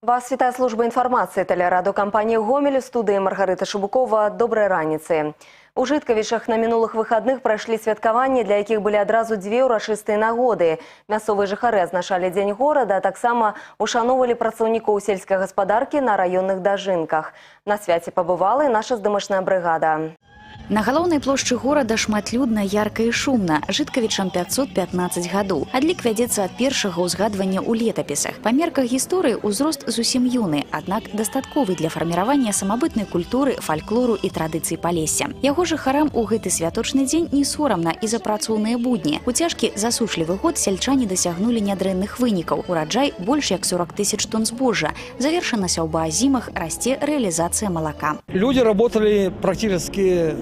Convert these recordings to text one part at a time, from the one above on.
Вас вітає служба інформації телерадіокомпанії «Гомель», в студії Маргарита Шубукова. Доброї раніці. У Житковичах на минулых выходных пройшли святкаванні, для яких были одразу две урачыстыя нагоды. Мясцовыя жыхары адзначалі дзень горада, а таксама ушановвалі працаўнікоў сельскай гаспадаркі на раённых дажынках. На свяце пабывала і наша здымачная брыгада. На галоўнай плошчы горада шматлюдна, ярка і шумна. Жытковічам 515 гадоў. Адлік вядзецца ад першага ўзгадвання ў летапісах. Па мерках гісторыі ўзрост зусім юны, аднак дастатковы для фарміравання самабытнай культуры, фальклору і традыцый Палесся. Яго жыхарам у гэты святочны дзень не сорамна і за працоўныя будні. У цяжкі засушлівы год сельчане дасягнулі нядрэнных вынікаў. Ураджай больш як 40 тысяч тонн збожжа. Завершана сяўба азімах, расце рэалізацыя малака. Люди работали практически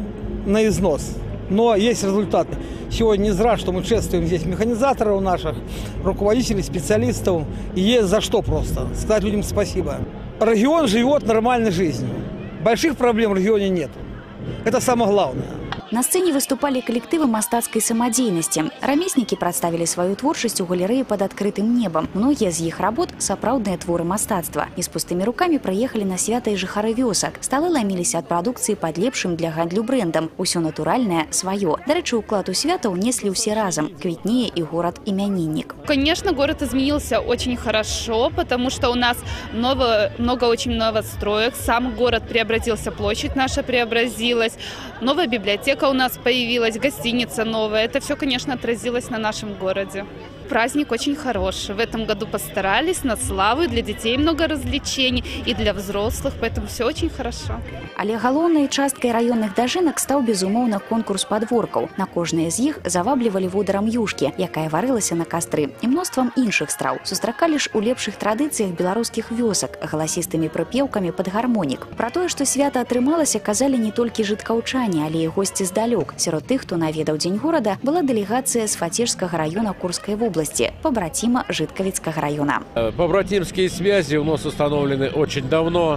на износ, но есть результаты. Сегодня не зря, что мы чествуем здесь механизаторов наших, руководителей, специалистов. И есть за что просто сказать людям спасибо. Регион живет нормальной жизнью. Больших проблем в регионе нет. Это самое главное. На сцэне выступалі калектывы мастацкай самадзейнасці. Рамеснікі прадставілі сваю творчасць у галерэі пад адкрытым небам. Многія з іх работ сапраўдныя творы мастацтва. Не з пустымі рукамі прыехалі на свята і жыхары вёсак. Сталы ламіліся ад прадукцыі пад лепшым для гандлю брэндам. Усё натуральнае, сваё. Дарэчы, уклад у свята ўнеслі ўсе разам. Квітнее і горад-імяніннік. Конечно, город изменился очень хорошо, потому что у нас много очень новостроек. Сам город преобразился, площадь наша преобразилась, новая библиотека у нас появилась, гостиница новая. Это все, конечно, отразилось на нашем городе. Праздник очень хороший. В этом году постарались на славу, для детей много развлечений и для взрослых, поэтому все очень хорошо. Але галоўнай часткай раённых дажынак стаў, безумоўна, конкурс падворкаў. На кожнае з іх заваблівалі водарам юшкі, якая варылася на кастры, і мноствам іншых страў. Сустракалі ж у лепшых традыцыях беларускіх вёсак, галасістымі прыпеўкамі пад гармонік. Пра тое, што свята атрымалася, казалі не толькі жыткаўчане, але і госці здалёк. Сярод тых, хто наведаў дзень горада, была дэлегацыя з Фацежскага раёна Курскай вобласці, побратима Житковицкого района. Побратимские связи у нас установлены очень давно.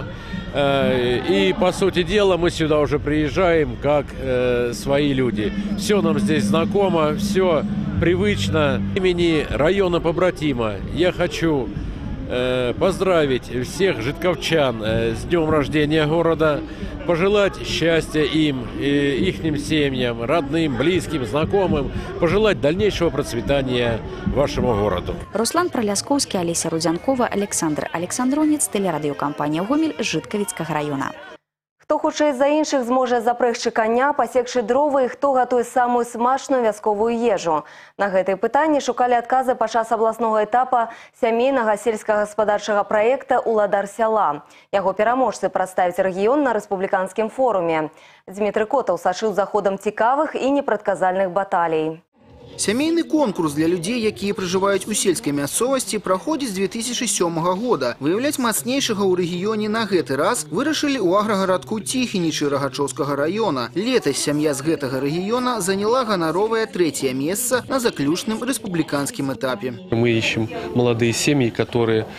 И, по сути дела, мы сюда уже приезжаем как свои люди. Все нам здесь знакомо, все привычно. Имени района побратима я хочу поздравить всех житковчан с днем рождения города, пожелать счастья им, ихним семьям, родным, близким, знакомым, пожелать дальнейшего процветания вашему городу. Руслан Пролясковский, Олеся Рудзянкова, Александр Александронец, телерадиокомпания «Гомель», Житковицкого района. Хто хутчэй за іншых зможа запрэгчы каня, пасекшы дровы і хто гатуе самую смачную вясковую ежу? На гэтыя пытанні шукалі адказы падчас абласнога этапа сямейнага сельскагаспадарчага праекта «Уладар сяла». Яго пераможцы прадставяць рэгіён на рэспубліканскім форуме. Дмітрый Котаў сачыў за ходам цікавых і непрадказальных баталій. Сямейны конкурс для людзей, якія пражываюць у сельскай мясцовасці, праходзіць з 2007 года. Выяўляць мацнейшага ў рэгіёне на гэты раз вырашылі ў аграгарадку Ціхінічы Рагачоўскага района. Летась сям'я з гэтага рэгіёна заняла ганаровае 3-е месца на заключным рэспубліканскім этапе. Мы ищем молодые семьи, которые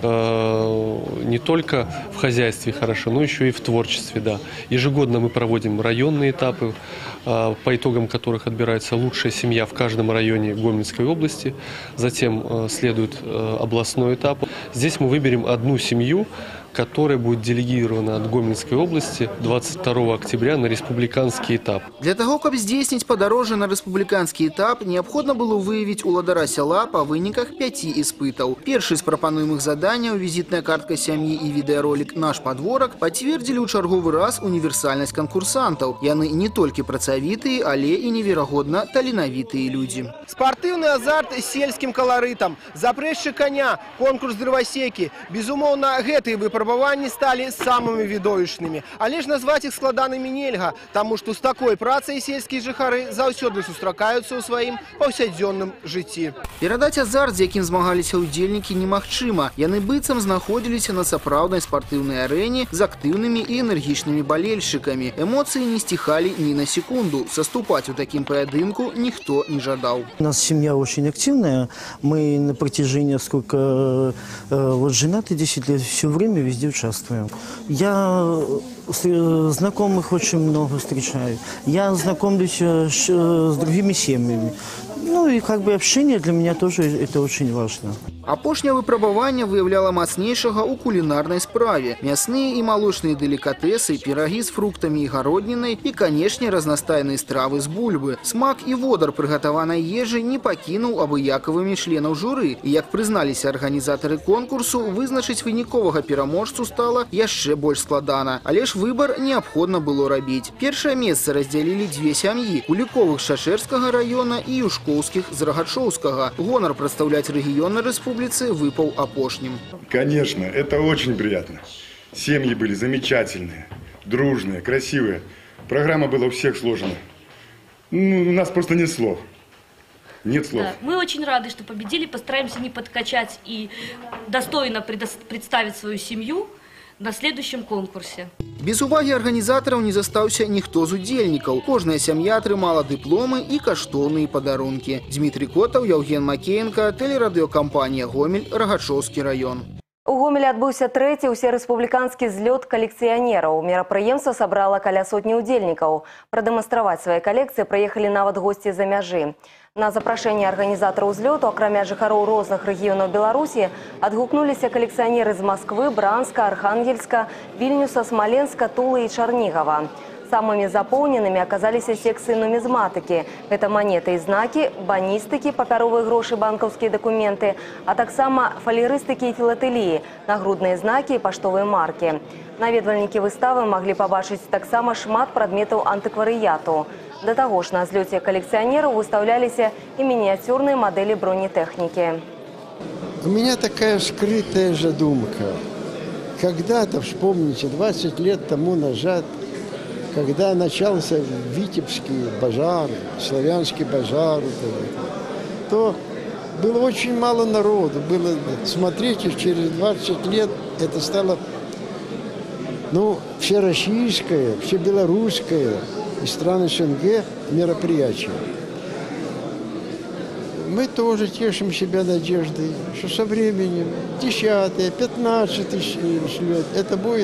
не только в хозяйстве хорошо, но еще и в творчестве. Да. Ежегодно мы проводим районные этапы, по итогам которых отбирается лучшая семья в каждом районе Гомельской области. Затем следует областной этап. Здесь мы выберем одну семью, которая будет делегирована от Гомельской области 22 октября на республиканский этап. Для того, каб здзейсніць падарожжа на рэспубліканскі этап, неабходна было выявіць уладара сяла па выніках 5 іспытаў. Першы з прапануемых заданняў, візітная картка сям'і і відэаролік «Наш падворак» пацвердзілі ў чарговы раз універсальнасць канкурсантаў. Яны не толькі працавітыя, але і неверагодна таленавітыя людзі. Спартыўны азарт з сельскім каларытам, запрэшчы коня, конкурс дрывасекі. Безумоўна, гэтыя выпрабаванні сталі самымі відовішчнымі. Але ж назваць іх складанымі нельга, таму што з такой працай сельскія жыхары заўсёды сустракаюцца ў сваім паўсядзённым жыцці. Перадаць азарт, з якім змагаліся ўдзельнікі, немагчыма. Яны быццам знаходзіліся на сапраўднай спартыўнай арэне з актыўнымі і энергічнымі балельшчыкамі. Эмоцыі не сціхалі ні на секунду. Саступаць у такім паядынку ніхто не жадаў. У нас семья очень активная. Мы на протяжении женаты 10 лет, все время везде участвуем. Я знакомых очень много встречаю. Я знакомлюсь с другими семьями. Ну и как бы общение для меня тоже это очень важно. Апошняе выпрабаванне выяўляла мацнейшага ў кулінарнай справе. Мясныя і малочныя делікатэсы, пірагі з фруктамі і гароднінай і, канешне, разнастайныя стравы з бульбы. Смак і водар прыгатаванай ежы не пакінуў абыякавымі членаў журы. І, як прызналіся арганізатары конкурсу, вызначыць выніковага пераможцу стала яшчэ больш складана. Але ж выбар неабходна было рабіць. Першае месца раздзялілі дзве сям'і – Куліковых з Шашэрскага района і Юшкоўскіх з Рагачоўскага. Гонар прадстаўляць рэгіён на республице выпал опошним. Конечно, это очень приятно. Семьи были замечательные, дружные, красивые. Программа была у всех сложена. У нас просто нет слов. Нет слов. Да, мы очень рады, что победили. Постараемся не подкачать и достойно представить свою семью на следующем конкурсе. Без уваги арганізатараў не застаўся ніхто з удзельнікаў. Кожная сям'я атрымала дыпломы і каштоўныя падарункі. Дмітрий Котаў, Яўген Макеенко, тэлерадыёкампанія «Гомель», Рагачоўскі район. У Гомелі адбыўся трэці ўсерэспубліканскі злёт калекцыянераў. Мерапрыемства сабрала каля сотні удзельнікаў. Прадэманстраваць свае калекцыі прыехалі нават госці з-за мяжы. На запрашэнне арганізатараў злёту, акрамя жыхароў розных рэгіёнаў Беларусі, адгукнуліся калекцыянеры з Масквы, Бранска, Архангельска, Вільнюса, Смаленска, Тулы і Чарнігава. Самымі запоўненымі аказаліся секцыі нумізматыкі. Гэта манеты і знакі, баністыкі, папяровыя грошы, банкаўскія дакументы, а таксама фалерыстыкі і філатэліі, нагрудныя знакі і паштовыя маркі. Наведвальнікі выставы маглі пабачыць таксама шмат прадметаў антыкварыяту. Да таго ж на злёце калекцыянераў выстаўляліся і мініяцюрныя мадэлі бронетэхнікі. У меня такая скрытая задумка. Когда-то, вспомните, 20 лет тому назад, когда начался Витебский базар, Славянский базар, то было очень мало народу. Смотрите, через 20 лет это стало всероссийское, всебелорусское и страны СНГ мероприятия. Мы тоже тешим себя надеждой, что со временем 10-е, 15-й слет это будет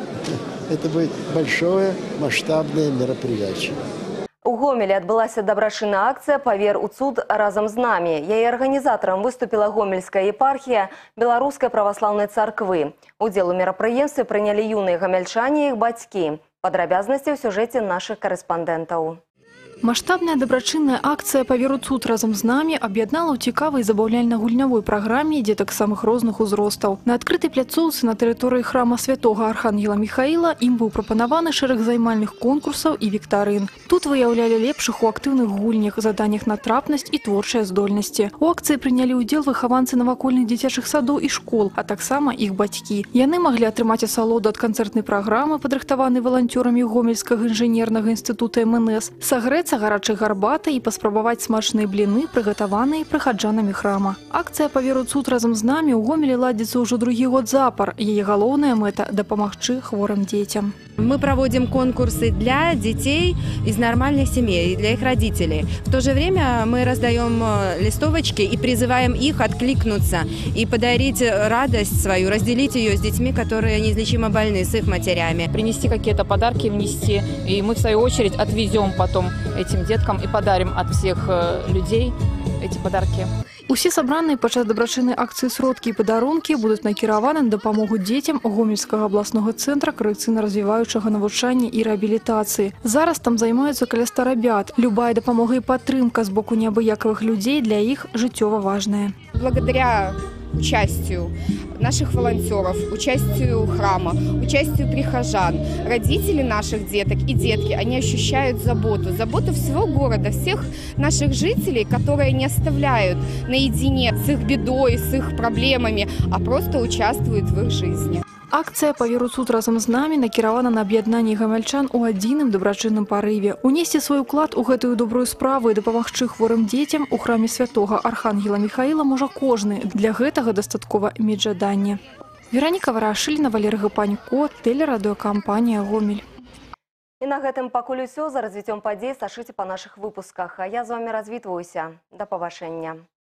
большое масштабное мероприятие. У Гомелі адбылася дабрачынная акцыя «Павер у цуд разам з намі». Яе арганізатарам выступіла Гомельская епархія Беларускай праваслаўнай царквы. Удзел у мерапрыемстве прынялі юныя гамяльчане і іх бацькі. Падрабязнасці ў сюжэце нашых карэспандэнтаў. Маштабная дабрачынная акцыя «Павер у цуд разам з намі» аб'яднала ў цікавай забаўляльна-гульнявой праграме дзетак самых розных узростаў. На адкрытай пляцоўцы на тэрыторыі храма святога Архангела Міхаіла ім быў прапанаваны шэраг займальных конкурсаў і віктарын. Тут выяўлялі лепшых у актыўных гульнях, заданнях на трапнасць і творчыя здольнасці. У акцыі прынялі ўдзел выхаванцы навакольных дзіцячых садоў і школ, а таксама іх бацькі. Яны маглі атрымаць асалоду ад канцэртнай праграмы, падрыхтаванай валанцёрамі Гомельскага інжынернага інстытута МНС, сагрэцца гарачай гарбатай і паспрабаваць смачныя бліны, прыгатаваныя прыхаджанамі храма. Акцыя «Павер у цуд разам з намі» у Гомелі ладзіцца ўжо другі год запар. Яе галоўная мэта – дапамагчы хворым дзецям. Мы проводим конкурсы для детей из нормальных семей, для их родителей. В то же время мы раздаем листовочки и призываем их откликнуться и подарить радость свою, разделить ее с детьми, которые неизлечимо больны, с их матерями. Принести какие-то подарки, внести, и мы в свою очередь отвезем потом этим деткам и подарим от всех людей эти подарки. Усе сабраныя падчас дабрачыннай акцыі сродкі і падарункі будуць накіраваны на дапамогу дзецям Гомельскага абласнога цэнтра карэкцыйна-развіваючага навучання і рэабілітацыі. Зараз там займаюцца каля 100 рабят. Любая дапамога і падтрымка з боку неабыякавых людзей для іх жыццёва важная. Благодаря участию наших волонтеров, участию храма, участию прихожан, родители наших деток и детки, они ощущают заботу всего города, всех наших жителей, которые не оставляют наедине с их бедой, с их проблемами, а просто участвуют в их жизни. Акцыя «Павер у цуд разам з намі» накіравана на аб'яднанне гамяльчан у адзіным дабрачынным парыве. Унесці свой уклад у гэтую добрую справу і дапамагчы хворым дзецям у храме святога Архангела Міхаіла можа кожны. Для гэтага дастаткова мець жаданне. Вераніка Варашыліна, Валерый Гапанько, тэлерадыёкампанія «Гомель». І на гэтым пакуль усё. За развіццём падзей сачыце па нашых выпусках. А я з вамі развітваюся. Да пабачэння.